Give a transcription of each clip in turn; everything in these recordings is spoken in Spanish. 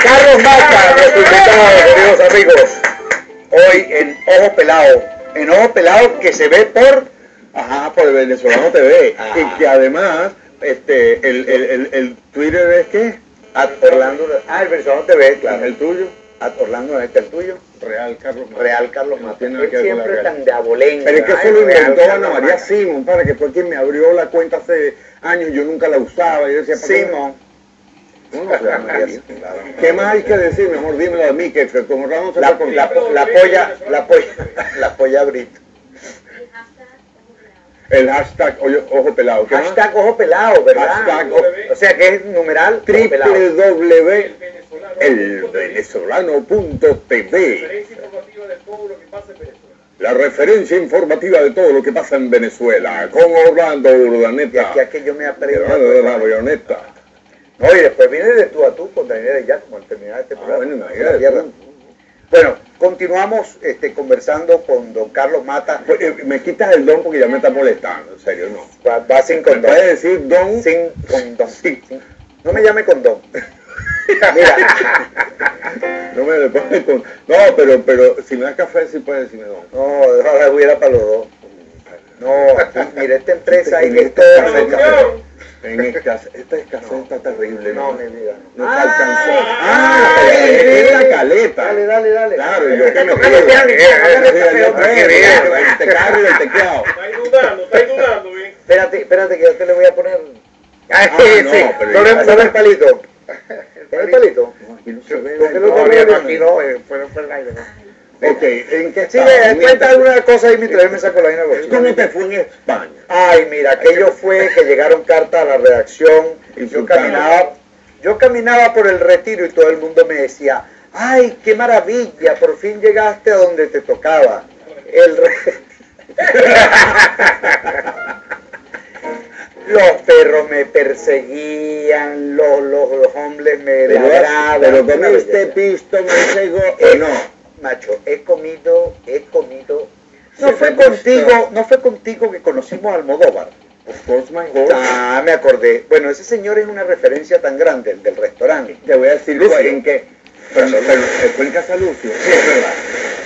Carlos Mata, nuestro invitado, queridos amigos. Hoy en Ojo Pelado. En Ojo Pelado que se ve por... Ajá, por el Venezolano TV. Ajá. Y que además, el Twitter es ¿qué? Orlando... el Venezolano TV, claro. El tuyo. Orlando, ¿este es el tuyo? Real Carlos Mata. Real Carlos No Mata. tiene nada Él que ver con la siempre real. tan de abolengo. Pero es que Ay, eso lo Real inventó Carlos Ana María Mata. Simón, para que fue quien me abrió la cuenta hace años, yo nunca la usaba. Yo decía, ¿para qué? Simón. No, no, Ana María Simón. Claro. ¿Qué más hay que decir, mi amor? Dímelo a mí, que como Orlando se La fue con la polla Brito. el hashtag Ojo Pelado. ¿Qué más? Hashtag Ojo Pelado, ¿verdad? Hashtag O sea que es numeral Ojo Pelado. www.elvenezolano.tv. La referencia informativa de todo lo que pasa en Venezuela. Con Orlando Y Urdaneta. aquí a que yo me aprendo. Orlando Urdaneta. No, y después viene de tú a tú con Daniel ya como al terminar este programa. Bueno, imagínate tú. Bueno, continuamos conversando con don Carlos Mata. Me quitas el don porque ya me está molestando, en serio, no. Va sin ¿Me condón. puedes decir don? Sin condón. Sí. No me llame condón. Mira, No me le pones con... No, pero si me das café sí puedes decirme don. no, ojalá hubiera para los dos. No, aquí, mira, esta empresa ahí que está esta escasez está terrible, No, ¿no? mi vida. No te alcanzó. Ay, Es la caleta. Dale. Claro, yo que me Dale, te cargo y el tequeado. Está dudando, bien. Espérate que yo te le voy a poner. Ah, Sí, no, sí. pero ¿Dónde ya- está el palito? ¿El palito? No, aquí no se ve. ¿Por qué lo No, tengo ya no, aquí? No, fue el aire, ¿no? Ok, ¿en qué Sí, estaba? cuenta alguna cosa ahí mientras yo me saco la vaina de ¿Cómo bolsillo. te fue en España? Ay, mira, aquello fue que llegaron cartas a la redacción y yo caminaba por el Retiro y todo el mundo me decía, ay, qué maravilla, por fin llegaste a donde te tocaba. Los perros me perseguían, los hombres me ladraban. Pero una comiste belleza. pisto, manchego o no. Macho, he comido. No Se fue me contigo que conocimos a Almodóvar. Of course, my horse. Ah, me acordé. Bueno, ese señor es una referencia tan grande, el del restaurante. Te voy a decir Lucio. en qué. Pero fue en Casa Lucio. Sí, es verdad.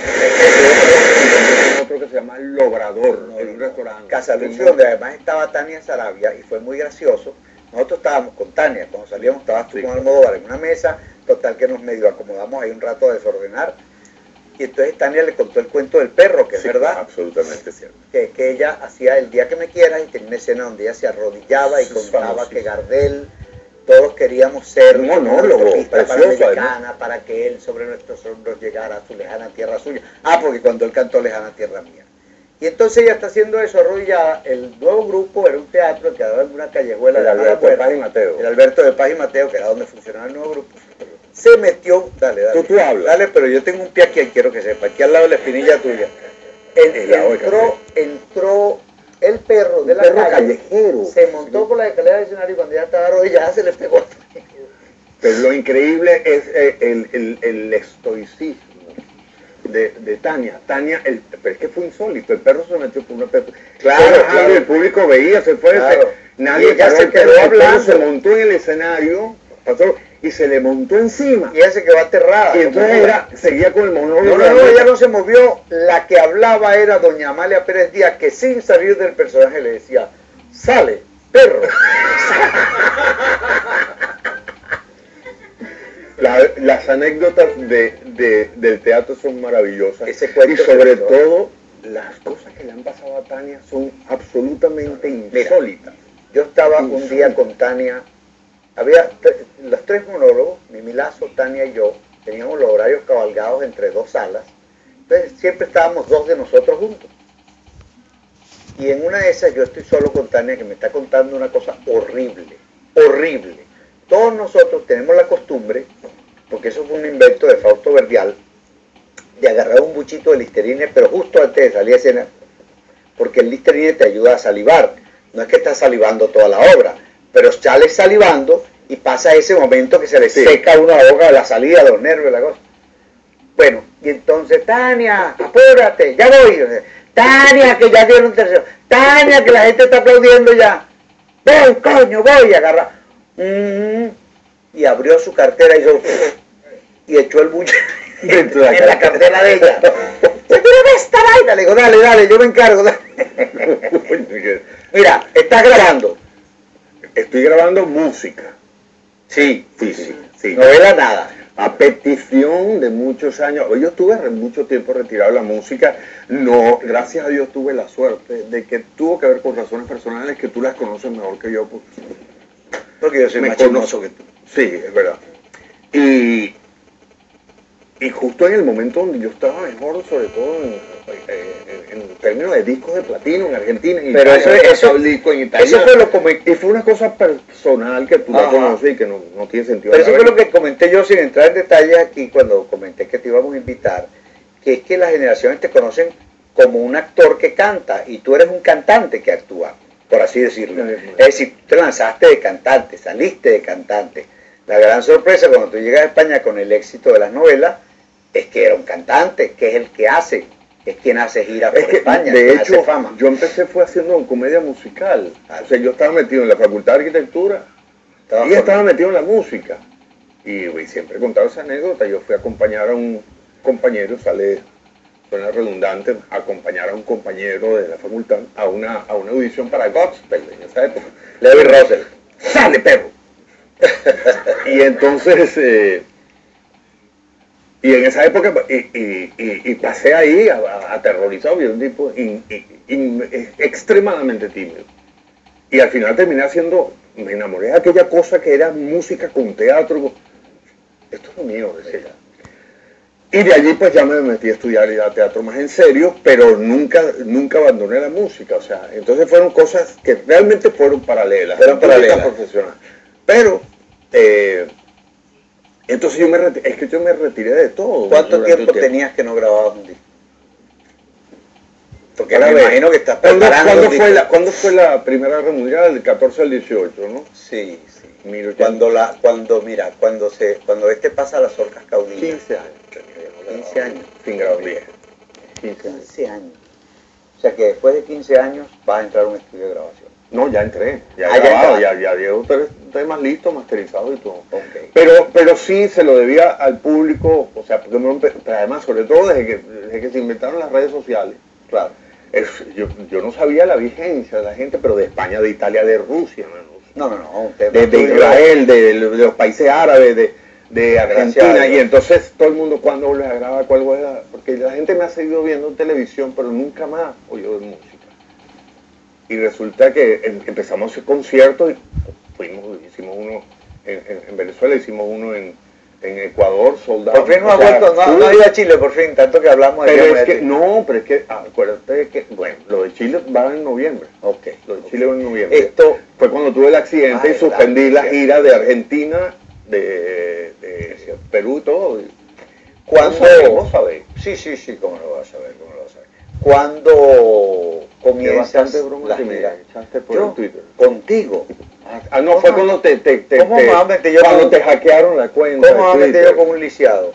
Hay otro que se llama El Logrador, en un restaurante. Casa Lucio, donde además estaba Tania Sarabia, y fue muy gracioso. Nosotros estábamos con Tania, cuando salíamos estabas tú Sí. con Almodóvar en una mesa, total que nos medio acomodamos ahí un rato a desordenar. Y entonces Tania le contó el cuento del perro, que es Sí, verdad. absolutamente cierto. Que ella hacía El día que me quieras y tenía una escena donde ella se arrodillaba y Sí, contaba famosísimo. que Gardel, todos queríamos ser Un monólogo una autopista precioso, panamericana para que él sobre nuestros hombros llegara a su lejana tierra suya. Ah, porque cuando él cantó Lejana Tierra Mía. Y entonces ella está haciendo eso arrodillada. El nuevo grupo era un teatro que quedaba en una callejuela El de Alberto de Paz y Mateo. El Alberto de Paz y Mateo, que era donde funcionaba el nuevo grupo. Se metió, dale. Tú hablas. Dale, pero yo tengo un pie aquí, quiero que sepa, aquí al lado de la espinilla tuya. Entró el perro de la perro calle, callejero. se montó por la escalera del escenario y cuando ya estaba arrodillada se le pegó. Pero lo increíble es el estoicismo de Tania. Pero es que fue insólito. El perro se metió por una perra. Claro. El público veía, se fue. Claro. Nadie Y ella paró se el quedó perro, hablando. se montó en el escenario, pasó, y se le montó encima. Y ella se quedó aterrada. Y entonces seguía con el monólogo. No, ella no se movió. La que hablaba era doña Amalia Pérez Díaz, que sin salir del personaje le decía, sale, perro. Las anécdotas del teatro son maravillosas. Ese cuento y sobre es todo, las cosas que le han pasado a Tania son absolutamente insólitas. Yo estaba un día con Tania, había los tres monólogos, Mimi Lazo, Tania y yo, teníamos los horarios cabalgados entre dos salas, entonces siempre estábamos dos de nosotros juntos. Y en una de esas yo estoy solo con Tania que me está contando una cosa horrible. Todos nosotros tenemos la costumbre, porque eso fue un invento de Fausto Verdial, de agarrar un buchito de Listerine, pero justo antes de salir a escena, porque el Listerine te ayuda a salivar. No es que estás salivando toda la obra, pero sales salivando y pasa ese momento que se le seca a uno la boca, la salida, los nervios, la cosa. Bueno, y entonces, Tania, apúrate, ya voy. Tania, que ya dieron tercero. Tania, que la gente está aplaudiendo ya. Voy, coño, voy, y agarra. Y abrió su cartera y hizo... y echó el buche Dentro de la en la cartera de ella. Mira esta vaina, le digo, dale, yo me encargo. Dale. Mira, estás grabando. Estoy grabando música. Sí. Novela nada. A petición de muchos años. Yo estuve mucho tiempo retirado de la música. No, gracias a Dios tuve la suerte de que tuvo que ver con razones personales que tú las conoces mejor que yo. Porque yo soy más chismoso que tú. Sí, es verdad. Y justo en el momento donde yo estaba mejor, sobre todo en términos de discos de platino en Argentina, en pero Italia, eso en Italia, eso fue lo y fue una cosa personal que tú la conoces y que no tiene sentido. Pero eso fue lo que comenté yo sin entrar en detalles aquí cuando comenté que te íbamos a invitar, que es que las generaciones te conocen como un actor que canta y tú eres un cantante que actúa, por así decirlo. Es decir, tú te lanzaste de cantante, saliste de cantante. La gran sorpresa cuando tú llegas a España con el éxito de las novelas es que era un cantante, que es el que hace, es quien hace gira por España, de quien hecho, hace fama. yo empecé fue haciendo comedia musical. O sea, yo estaba metido en la Facultad de Arquitectura y estaba metido en la música. Y siempre he contado esa anécdota. Yo fui a acompañar a un compañero, suena redundante, acompañar a un compañero de la facultad a una audición para Gospel en esa época. Levi Russell. ¡Sale, perro! Y entonces, y en esa época, y pasé ahí aterrorizado, vi un tipo extremadamente tímido. Y al final terminé me enamoré de aquella cosa que era música con teatro. Esto es mío, decía ya. Y de allí pues ya me metí a estudiar ya teatro más en serio, pero nunca abandoné la música. O sea, entonces fueron cosas que realmente fueron paralelas. Fueron paralelas. Profesional. Pero, entonces yo me retiré de todo. ¿Cuánto tiempo tenías que no grababas un disco? Porque Ahora me imagino que estás preparando ¿Cuándo fue la Primera Guerra Mundial? Del 14 al 18, ¿no? Sí. Cuando este pasa a las orcas caudinas. 15 años. 15 años. Sin grabar bien. 15 años. O sea que después de 15 años vas a entrar a un estudio de grabación. No, ya entré, ya he grabado, ya llevo 3 temas listos, masterizados y todo. Okay. Pero sí se lo debía al público, o sea, porque pero además, sobre todo desde que se inventaron las redes sociales, claro. Yo no sabía la vigencia de la gente, pero de España, de Italia, de Rusia, no, de Israel, de los países árabes, de Argentina, y entonces todo el mundo, ¿cuándo vuelves a grabar? ¿Cuál vuelves a...? Porque la gente me ha seguido viendo en televisión, pero nunca más oyó de música. Y resulta que empezamos a hacer conciertos, hicimos uno en Venezuela, hicimos uno en Ecuador, soldado. Por fin no ha vuelto, no ha ido a Chile, por fin, tanto que hablamos de pero es que, no, pero es que, acuérdate que, bueno, lo de Chile va en noviembre. Ok. Lo de Chile va en noviembre. Esto fue cuando tuve el accidente y suspendí la gira de Argentina, de Perú y todo. ¿Cuándo? ¿Vos sabés? Sí, ¿cómo lo vas a saber? ¿Cuándo comienzas la gira? Echaste por el Twitter. ¿Contigo? No, fue cuando cuando te hackearon la cuenta. ¿Cómo me metí yo con un lisiado?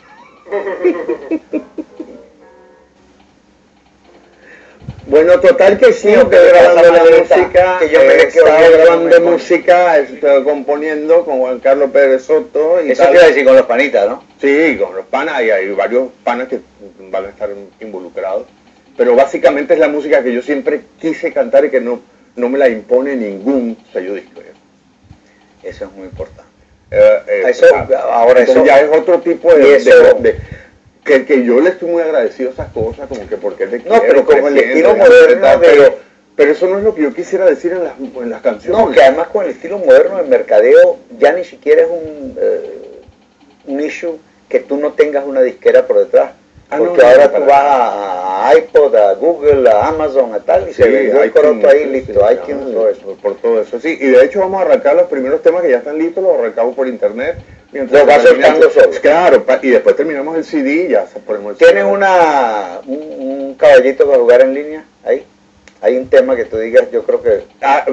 Bueno, total que sí, estoy grabando la música, que yo me estaba grabando música, estoy componiendo con Juan Carlos Pérez Soto y eso te iba a decir con los panitas, ¿no? Sí, con los panas, y hay varios panas que van a estar involucrados, pero básicamente es la música que yo siempre quise cantar y que no me la impone ningún sello disquero. Eso es muy importante. Ahora eso ya es otro tipo de que yo le estoy muy agradecido a esas cosas, como que porque te no, pero como el estilo moderno pero eso no es lo que yo quisiera decir en las canciones. No, que además con el estilo moderno del mercadeo ya ni siquiera es un issue que tú no tengas una disquera por detrás. Porque ahora tú vas a iPod, a Google, a Amazon, a tal, y se vendió el coroto ahí, listo, iTunes, todo eso. Por todo eso, sí. Y de hecho vamos a arrancar los primeros temas que ya están listos, los arrancamos por internet. Los vas soltando solo. Claro, y después terminamos el CD y ya ponemos el ¿Tienes un caballito para jugar en línea ahí? Hay un tema que tú digas, yo creo que...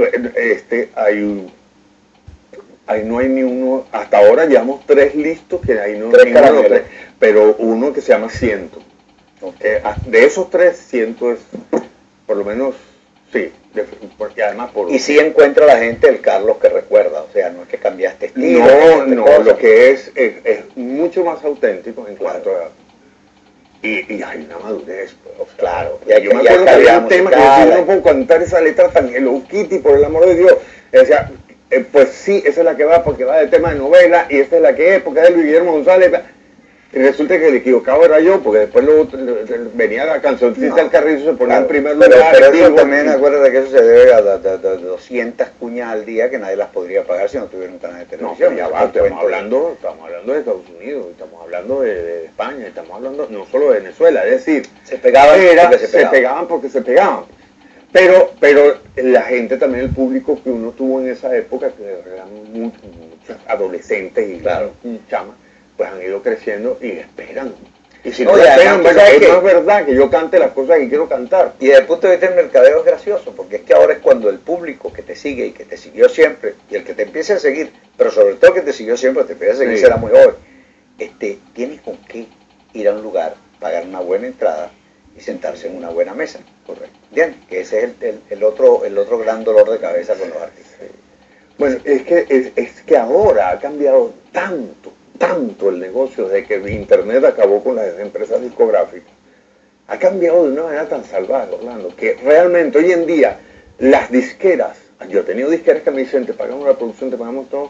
Ahí no hay ni uno, hasta ahora llevamos 3 listos, que ahí no hay ninguno, pero uno que se llama Ciento. Okay. De esos 3, Ciento es por lo menos Sí, porque además por... Y sí encuentra la gente el Carlos que recuerda, o sea, no es que cambiaste estilo. No, lo que es mucho más auténtico en cuanto a... Y hay una madurez, pues, o sea, claro. Yo me acuerdo que había un tema que yo no puedo cantar esa letra tan Hello Kitty, por el amor de Dios. Decía, pues sí, esa es la que va porque va de tema de novela, y esta es la que es porque es de Luis Guillermo González. Y resulta que el equivocado era yo, porque después venía la cancioncita del Carrizo, se ponía en primer lugar. Pero eso también, acuérdate que eso se debe a 200 cuñas al día que nadie las podría pagar si no tuviera un canal de televisión. No, ya va, estamos hablando de Estados Unidos, estamos hablando de España, estamos hablando no solo de Venezuela, es decir, se pegaban porque se pegaban. Pero la gente también, el público que uno tuvo en esa época, que eran muchos adolescentes y claro, chamas, pues han ido creciendo y esperan. Y si no esperan, bueno, es más verdad que yo cante las cosas que quiero cantar. Y desde el punto de vista del mercadeo es gracioso, porque es que ahora es cuando el público que te sigue y que te siguió siempre, y el que te empiece a seguir, pero sobre todo el que te siguió siempre, te empieza a seguir, será muy joven, tienes con qué ir a un lugar, pagar una buena entrada y sentarse en una buena mesa. Correcto. ¿Entiendes? Que ese es el otro gran dolor de cabeza con los artistas. Sí. Bueno, es que ahora ha cambiado tanto el negocio de que Internet acabó con las empresas discográficas. Ha cambiado de una manera tan salvaje, Orlando, que realmente hoy en día las disqueras, yo he tenido disqueras que me dicen, te pagamos la producción, te pagamos todo,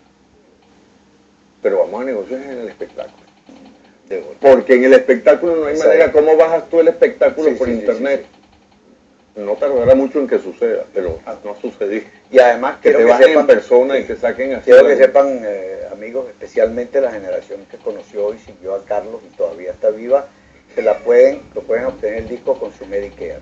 pero vamos a negociar en el espectáculo. Porque en el espectáculo no hay manera, ¿cómo bajas tú el espectáculo por internet? No tardará mucho en que suceda, pero no ha sucedido. Y además que te bajen en persona y te saquen así. Quiero que sepan, amigos, especialmente la generación que conoció y siguió a Carlos y todavía está viva, lo pueden obtener el disco con su Medicare.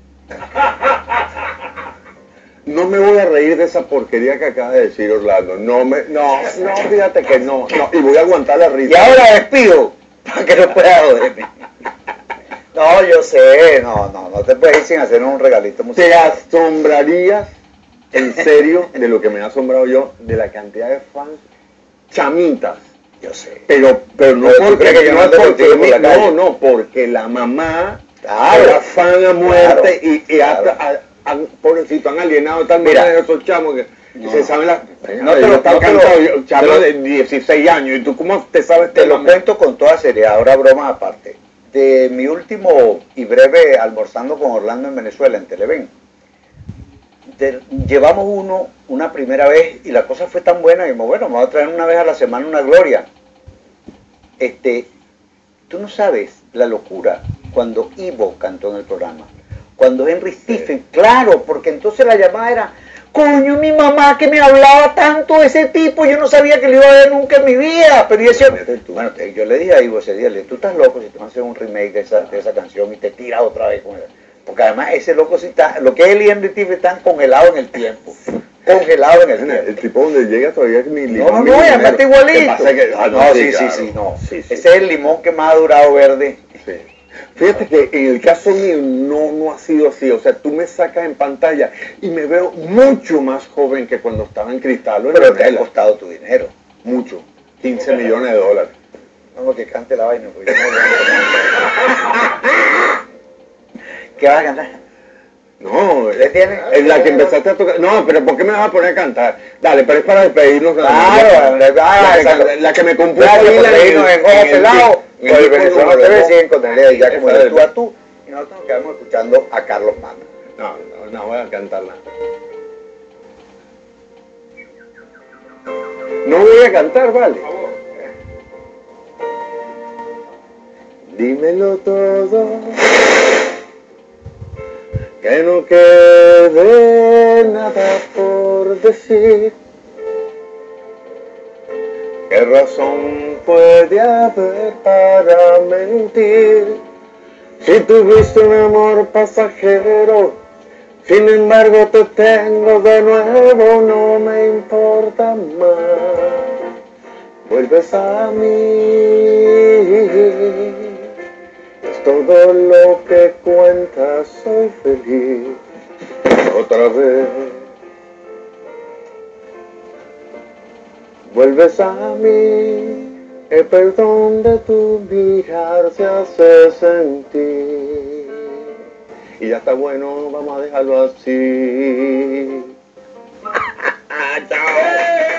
No me voy a reír de esa porquería que acaba de decir Orlando. No, fíjate que no. Y voy a aguantar la risa. Y ahora despido, para que no pueda joderme. No, yo sé, no te puedes ir sin hacer un regalito musical. Te asombrarías, en serio, de lo que me ha asombrado yo, de la cantidad de fans chamitas. Yo sé. Pero no porque la mamá era fan a muerte y hasta, pobrecito, han alienado también a esos chamos que se saben la... Chamos de 16 años, ¿y tú cómo te sabes? Te lo cuento con toda seriedad, ahora bromas aparte. De mi último y breve almorzando con Orlando en Venezuela, en Televen, llevamos una primera vez y la cosa fue tan buena que bueno, vamos a traer una vez a la semana una gloria. Tú no sabes la locura cuando Ivo cantó en el programa, cuando Henry Stephen, claro, porque entonces la llamada era, coño, mi mamá que me hablaba tanto de ese tipo, yo no sabía que lo iba a ver nunca en mi vida, pero yo decía, bueno, yo le dije a Ivo ese día, tú estás loco si te vas a hacer un remake de esa canción y te tiras otra vez con él, porque además ese loco sí está, lo que es él y Henry Stephen están congelados en el tiempo. Congelado en el tiempo. El tipo donde llega todavía es mi limón. No, ya está igualito. Sí. Ese es el limón que más ha durado verde. Sí. Fíjate que en el caso mío no ha sido así. O sea, tú me sacas en pantalla y me veo mucho más joven que cuando estaba en Cristal. Pero te ha costado tu dinero. Mucho. 15 millones de dólares. Vamos, que cante la vaina. Pues yo no ¿qué vas a cantar? No, es la que empezaste a tocar. No, pero ¿por qué me vas a poner a cantar? Dale, pero es para despedirnos. Claro, la que me compuso en Ojo Pelado. El Venezolano TV siguen con el ya como de tú a tú. Y nosotros nos quedamos escuchando a Carlos Mata. No voy a cantarla. No voy a cantar, vale. Dímelo todo. Que no quede nada por decir. ¿Qué razón puede haber para mentir? Si tuviste un amor pasajero, sin embargo te tengo de nuevo, no me importa más. Vuelves a mí. Es todo lo que cuenta, soy feliz otra vez. Vuelves a mí, el perdón de tu mirar se hace sentir. Y ya está bueno, vamos a dejarlo así. Chao.